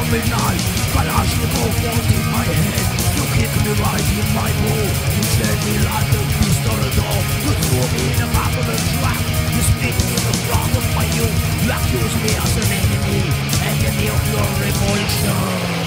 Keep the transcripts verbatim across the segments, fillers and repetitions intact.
midnight, Kalashnikov falls in my head. You kick me right in my ball. You send me like a beast on a door. You throw me in the back of a truck. You spit me in the front of my youth. You accuse me as an enemy, enemy of your revolution.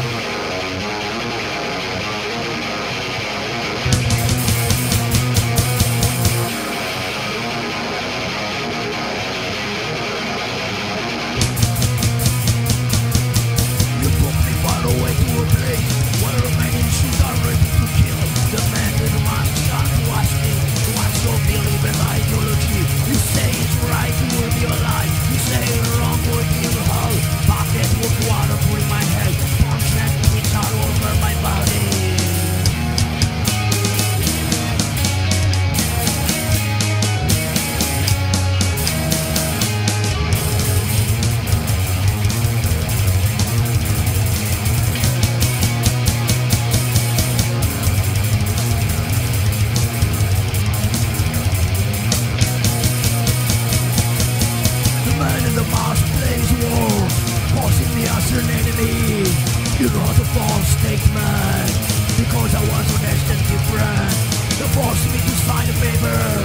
An enemy, you got a false statement because I was honest and different. They forced me to sign a paper